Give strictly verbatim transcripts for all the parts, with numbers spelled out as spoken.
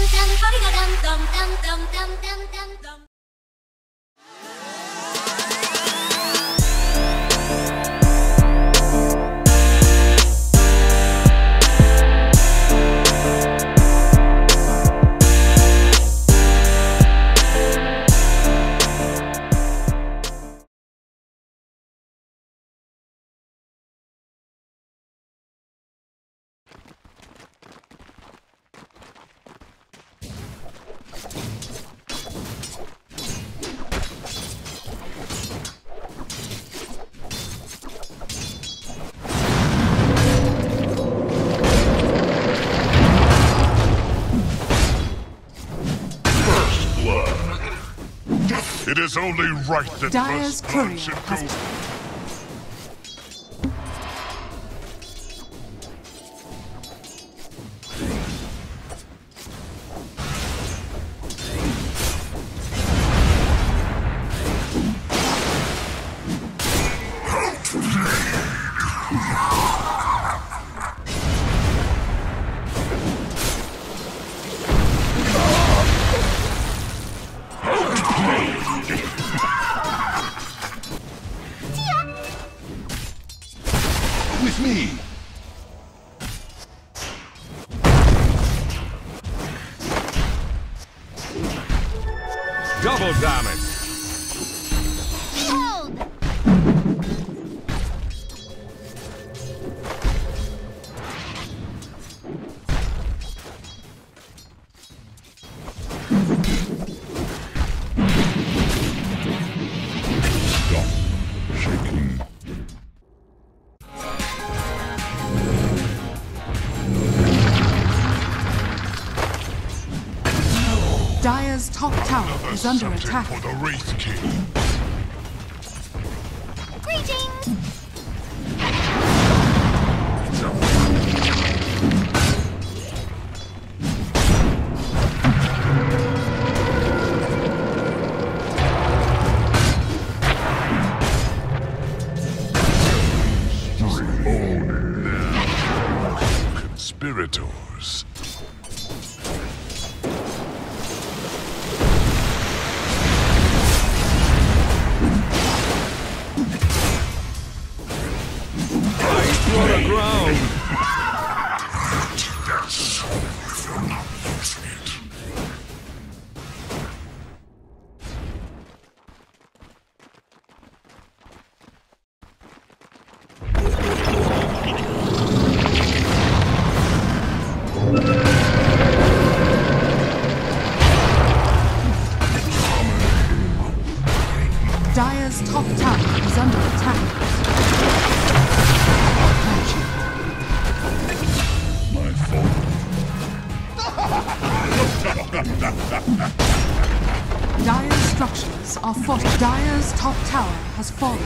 It is only right that Dire's first blood courier should has... go. With me. Double damage. Hold! Stop shaking. Dire's top tower is under Subject attack. for the Wraith King. Greetings! Conspirators. For the ground. That's will not use it. Dire's top tower is under attack. My fault. Dire's structures are fortified. Dire's top tower has fallen.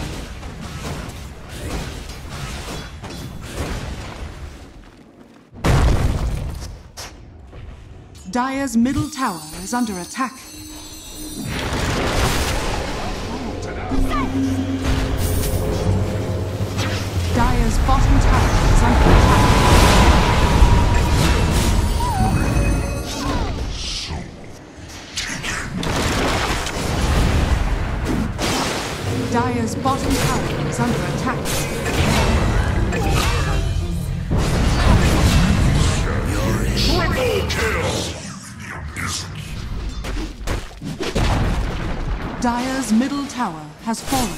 Dire's middle tower is under attack. Dire's bottom tower is under attack. Dire's bottom tower is under attack. Triple kill! Dire's middle tower has fallen.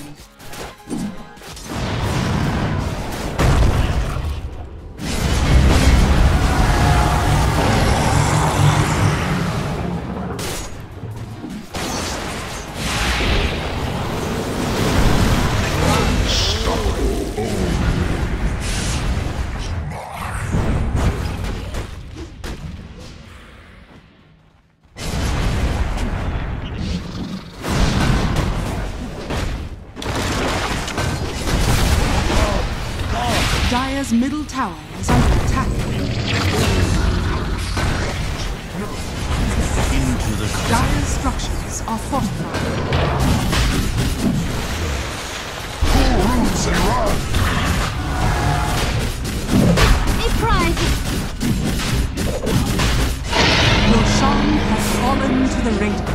Dire's middle tower is under attack. Into the Dire's structures are fortified. Roots and run. A prize! Your sharp the Radiant.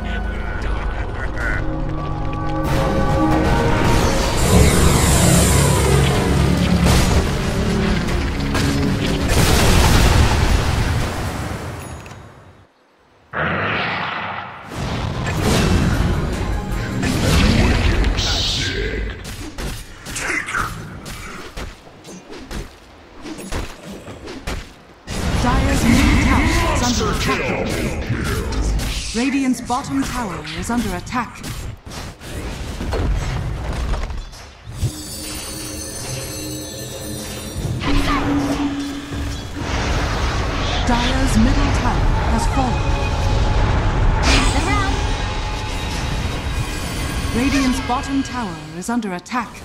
Radiant's bottom tower is under attack. Dire's middle tower has fallen. Radiant's bottom tower is under attack.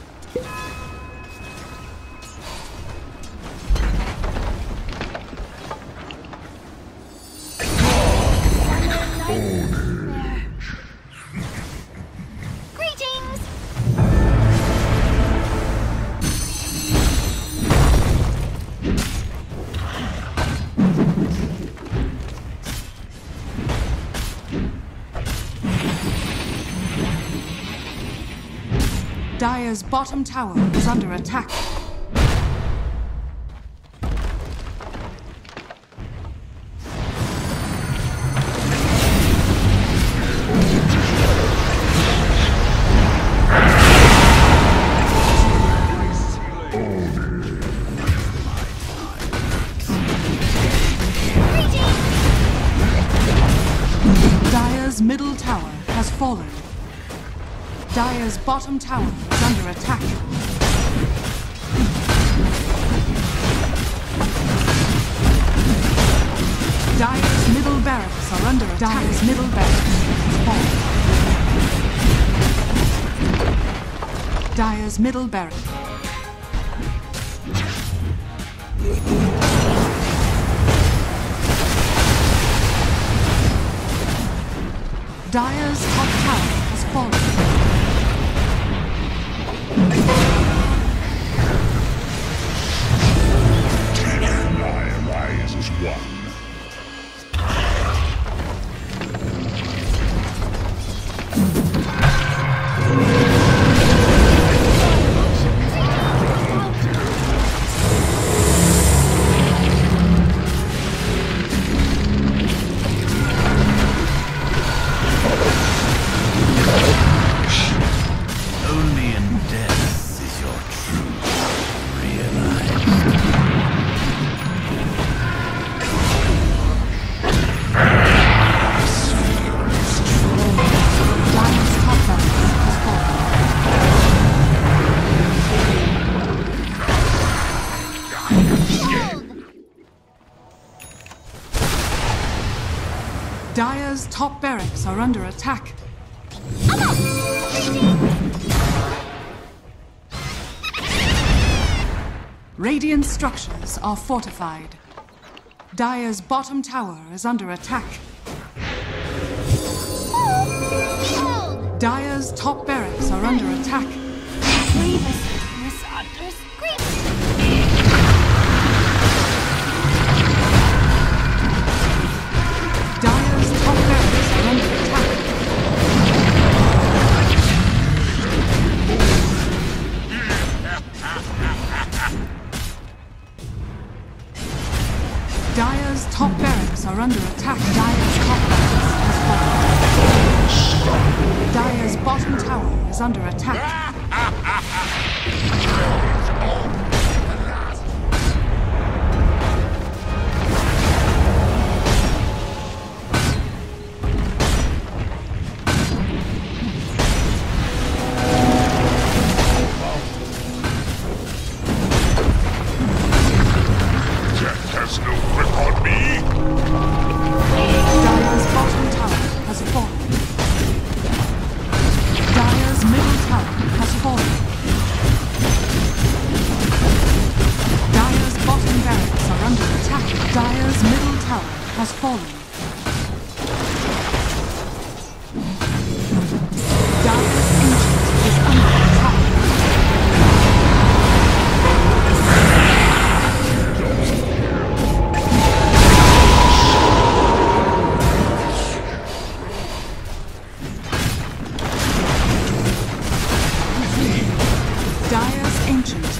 Dire's bottom tower is under attack. Dire's middle tower has fallen. Dire's bottom tower is under attack. Dire's middle barracks are under attack. Dire's middle barracks has fallen. Dire's middle barracks. Dire's top tower has fallen. My alliance is one. Dire's top barracks are under attack. Radiant structures are fortified. Dire's bottom tower is under attack. Dire's top barracks are under attack. Dire's top barracks are under attack. Dire's top barracks are under attack. Dire's top barracks has fallen. Dire's bottom tower is under attack.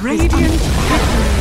Radiant victory.